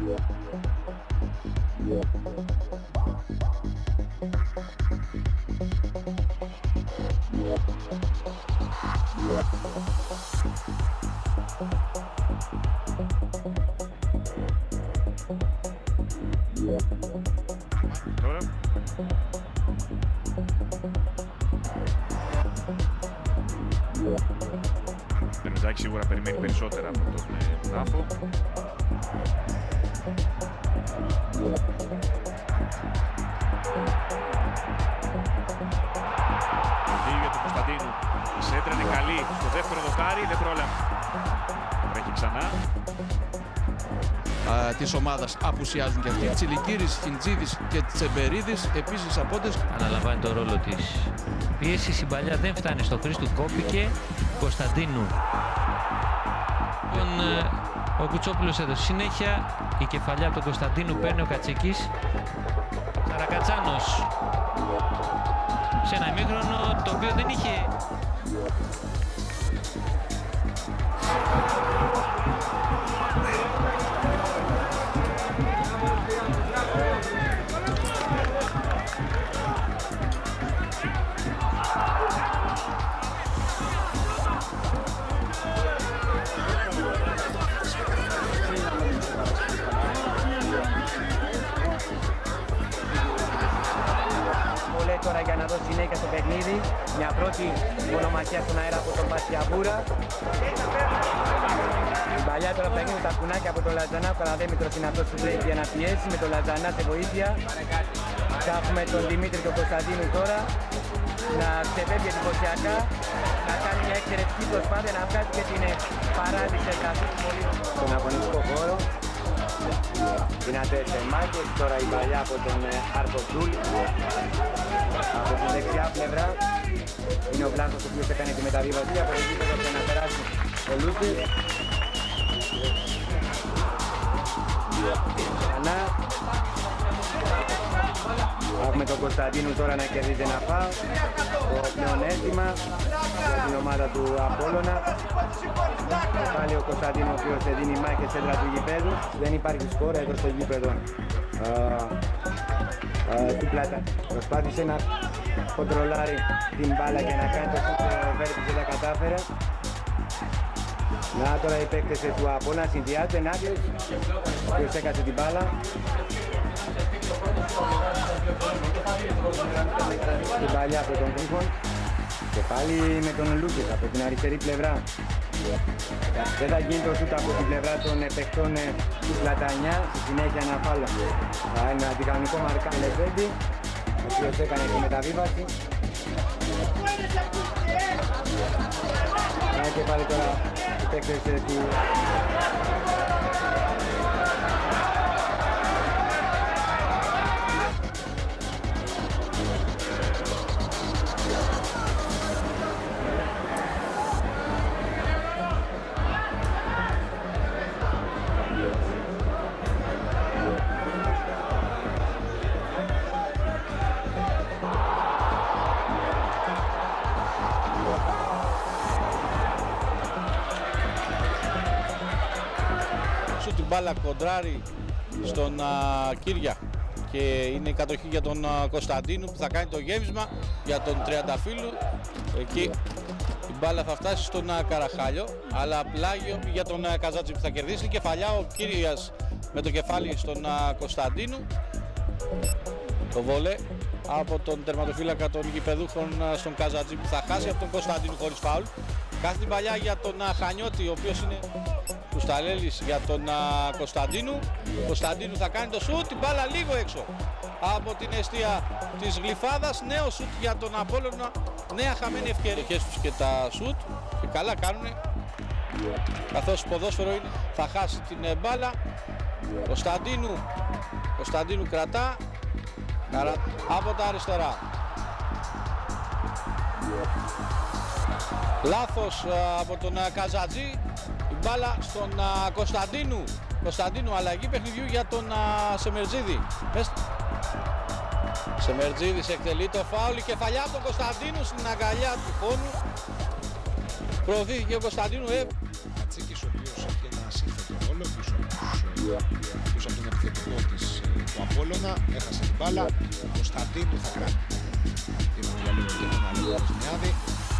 Τώρα. Μπενετζάκη σίγουρα περιμένει περισσότερα από τον Νάφο. Το για τον Κωνσταντίνου. Η σέντρα είναι καλή. Στο δεύτερο δοκάρι δεν πρόλαβε. Τρέχει ξανά. Της ομάδας απουσιάζουν και αυτοί. Τσιλικύρης, Χιντζίδης και Τσεμπερίδης επίσης απόντες. Αναλαμβάνει το ρόλο της πίεσης. Η παλιά δεν φτάνει στο Χρήστου, κόπηκε. Κωνσταντίνου. Ο Κουτσόπουλος έδωσε συνέχεια. Η κεφαλιά από τον Κωνσταντίνου παίρνει ο Κατσίκης. Καρακατσάνος. Σε ένα ημίχρονο το οποίο δεν είχε... Τώρα για να δώσει συνέχεια στο παιχνίδι, μια πρώτη μονομαχία στον αέρα από τον Πασιαβούρα. Η παλιά τώρα παίρνει τα κουνάκια από τον Λατζανά, ο Καραδέμητρος είναι αυτός που βλέπει για να πιέσει με τον Λατζανά σε βοήθεια. Θα έχουμε τον Δημήτρη και τον Κωνσταντίνου τώρα να ξεφεύγει εντυπωσιακά, να κάνει μια εξαιρετική προσπάθεια να βγάλει και την παράδειξη εγγραφή του πολύ στον αγωνιστικό χώρο. Δυνατές μάχες, τώρα η παλιά από τον Αρκοντούλη. Από την δεξιά πλευρά είναι ο Βλάχος ο οποίος έκανε τη μεταβίβαση από το γήπεδο και να περάσει ο Λούκης. Ξανά. Έχουμε τον Κωνσταντίνου τώρα να κερδίζει ένα φάουλ. Το πλεονέκτημα για την ομάδα του Απόλλωνα. Πάλι ο Κωνσταντίνου ο οποίος δίνει μάχη σέντρα του γηπέδου. Δεν υπάρχει σκόρα εδώ στο γήπεδο του Πλάτα. Προσπάθησε να κοντρολάρει την μπάλα και να κάνει το σούτ, ο Βέρτης δεν τα κατάφερε. Να τώρα οι παίκτες του Απόλλωνα συνδυάζονται, Νάτιος, ο οποίος έκατσε την μπάλα. Την παλιά από τον Γρίφων και πάλι με τον Λούκης από την αριστερή πλευρά. Δεν θα γίνει το σούτ από την πλευρά των παιχτών του Πλατανιά, στη συνέχεια ένα φάουλ. Θα είναι ένα αντικανονικό μαρκά Λεβέντη, ο οποίος έκανε τη μεταβίβαση. Και πάλι τώρα οι παίκτες του... Την μπάλα κοντράρει στον Κύρια και είναι η κατοχή για τον Κωνσταντίνου που θα κάνει το γέμισμα για τον Τριανταφύλου. Εκεί η μπάλα θα φτάσει στον Καραχάλιο, αλλά πλάγιο για τον Καζάτζη που θα κερδίσει. Κεφαλιά ο Κύριας με το κεφάλι στον Κωνσταντίνου. Το βόλε από τον τερματοφύλακα των γηπεδούχων στον Καζάτζη που θα χάσει από τον Κωνσταντίνου χωρίς φάουλ. Κάθε την παλιά για τον Χανιώτη, ο οποίος είναι Κουσταλέλης για τον Κωνσταντίνου. Ο Κωνσταντίνου θα κάνει το σούτ, την μπάλα λίγο έξω από την εστία της Γλυφάδας. Νέο σούτ για τον Απόλλωνα, νέα χαμένη ευκαιρία. Και και τα σούτ και καλά κάνουνε, καθώς ποδόσφαιρο είναι. Θα χάσει την μπάλα. Κωνσταντίνου κρατά από τα αριστερά. Λάθος από τον Καζατζή. Η μπάλα στον Κωνσταντίνου, αλλαγή παιχνιδιού για τον Σεμερτζίδη. Σεμερτζίδης εκτελεί το φάουλ, η κεφαλιά από τον Κωνσταντίνου στην αγκαλιά του πόνου. Προωθήθηκε ο Κωνσταντίνου. Κατσίκης, ο οποίος έχει ένα σύνθετο ρόλο πίσω από τον επιθετικό του Απόλλωνα, έχασε την μπάλα. Ο Κωνσταντίνου θα κρατήσει. Είναι για λίγο και ένα λίγο Ροσμιάδη.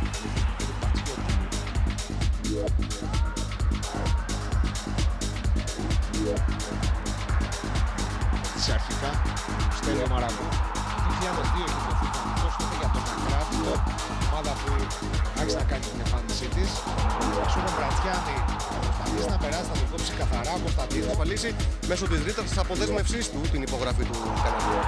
Σε αρχικά, Στέλιο Μαρακό. Το 2002 έχει δοθεί κανονικός τότε για τον Ακράτητο, ομάδα που άρχισε να κάνει την εμφάνισή της. Ο Κομπρατιάνη θα προσπαθήσει να περάσει, θα το κόψει καθαρά. Ο Κωνσταντίνου θα απαλύσει μέσω της ρήτρας της αποδέσμευσής του την υπογραφή του Καναδίου.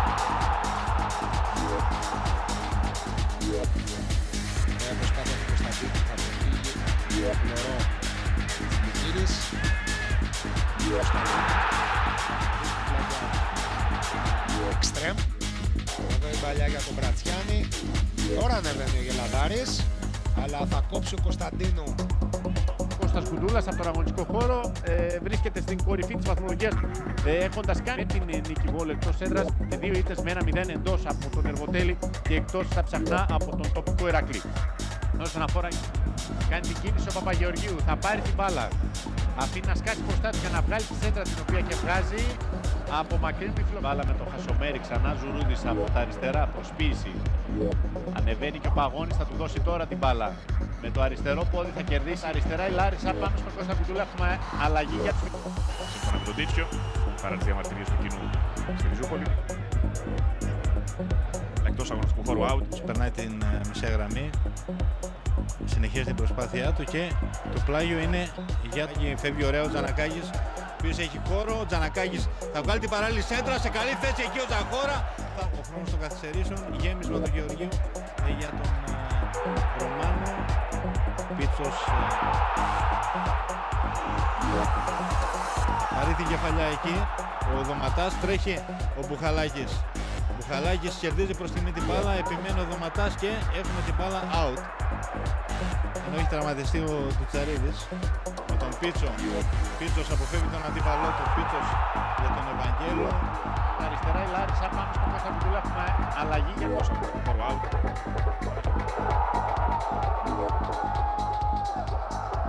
Έως κάτω του Κωνσταντίνου θα το φύγει ο Φλωρό Λικύρης. Εξτρέμ. Εδώ η παλιά για τον Μπρατσιάνη. Τώρα ανεβαίνει ο Γελαδάρης, αλλά θα κόψει ο Κωνσταντίνου. Κώστας Κουντούλας από τον αγωνιστικό χώρο βρίσκεται στην κορυφή της βαθμολογίας του, έχοντας κάνει την νίκη Βόλου εκτός έδρας και 2 ήττες με 1-0 εντός από τον Εργοτέλη και εκτός στα Ψαχνά από τον τοπικό Ηρακλή. Όσον αφορά, κάνει την κίνηση ο Παπαγεωργίου, θα πάρει την μπάλα. Αφήνει να σκάσει μπροστά του για να βγάλει τη σέντρα την οποία και βγάζει από μακρινή τυφλό. Μπάλα με το Χασομέρι, ξανά Ζουρούδης από τα αριστερά, προσποίηση. Ανεβαίνει και ο Παγώνης, θα του δώσει τώρα την μπάλα. Με το αριστερό πόδι θα κερδίσει αριστερά η Λάρισα πάνω στον Κώστα Κουντούλα. Έχουμε αλλαγή για τους. Σύμφωνα με τον Τίτσιο, παρά τις διαμαρτυρίες του κοινού στη Ριζούπολη. Εκτός αγωνιστικού χώρου out. Περνάει την μισή γραμμή, συνεχίζει την προσπάθειά του και το πλάγιο είναι για φεύγει ωραία ο Τζανακάκης, ο οποίος έχει χώρο. Ο Τζανακάκης θα βγάλει την παράλληλη σέντρα, σε καλή θέση εκεί ο Τζαχώρα. Ο χρόνος των καθυστερήσεων, γέμισμα του Γεωργίου για τον Ρωμάνο. Πίτσος πάρει την κεφαλιά εκεί, ο Δωματάς, τρέχει ο Μπουχαλάκης. Ο Μπουχαλάκης κερδίζει προς τιμή την μπάλα, επιμένει ο Δωματάς και έχουμε την μπάλα out. Ενώ έχει τραυματιστεί ο Τουτσαρίδης με τον Πίτσο. Πίτσος αποφεύγει τον αντίπαλό του, Πίτσος για τον Ευαγγέλο. Αριστερά η Λάρισα πάνω στον Κώστα Κουντούλα. Έχουμε αλλαγή για Κώστα Κουντούλα.